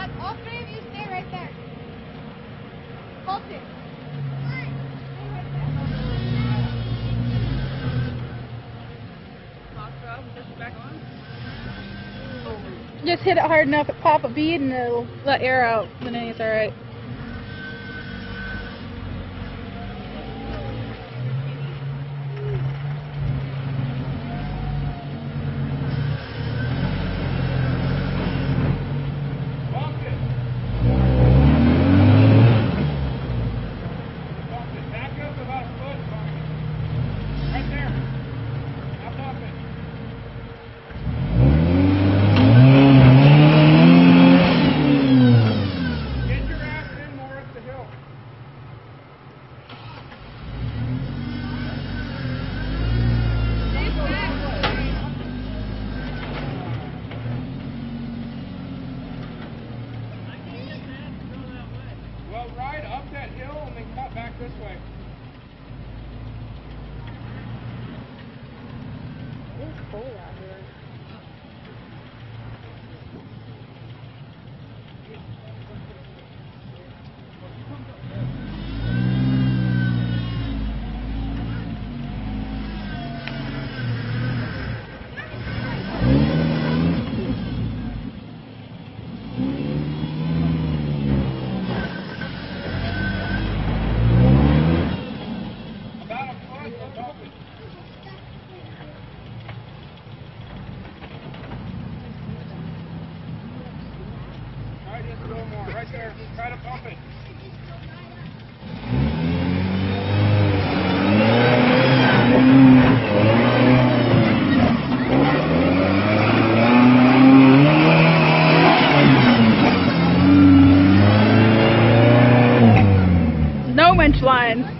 All three of you stay right there. Hold it. Just hit it hard enough at pop a bead and it'll let air out, then it's alright. Well, ride up that hill and then cut back this way. It's cold out here. Just a little more, right there. Try to pump it. No winch line.